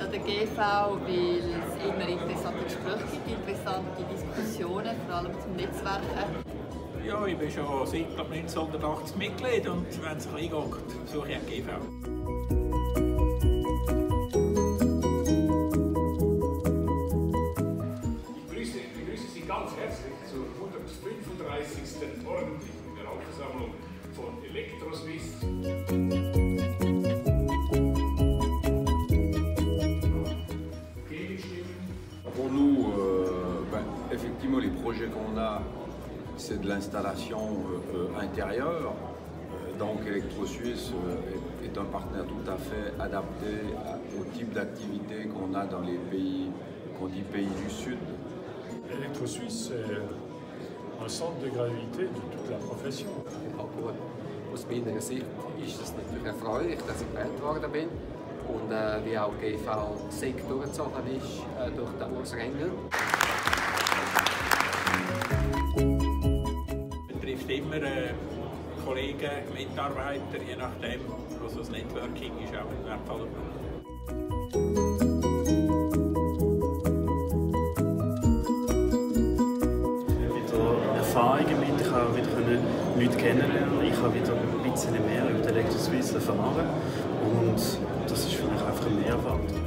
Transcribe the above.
der GV, weil es immer interessante Gespräche gibt, interessante Diskussionen, vor allem zum Netzwerken. Ja, ich bin schon seit 1980 Mitglied und wenn es ein bisschen geht, besuche ich auch die GV. Ich begrüße Sie ganz herzlich zur 135. ordentlichen Generalversammlung von Elektroswiss. Pour nous, effectivement, les projets qu'on a, c'est de l'installation intérieure. Donc ElectroSuisse est un partenaire tout à fait adapté au type d'activité qu'on a dans les pays, qu'on dit pays du Sud. ElectroSuisse est un centre de gravité de toute la profession. Aus meiner Sicht ist es natürlich erfreulich, dass ich gewählt worden bin und wie auch die GV durchgezogen ist durch den Urs Rengel. Es betrifft immer Kollegen, Mitarbeiter, je nachdem, also das Networking ist auch ein wertvoller Punkt. Erfahrungen mit, ich habe wieder Leute kennenlernen, ich habe wieder ein bisschen mehr über die ElectroSuisse erfahren und das ist für mich einfach ein Mehrwert.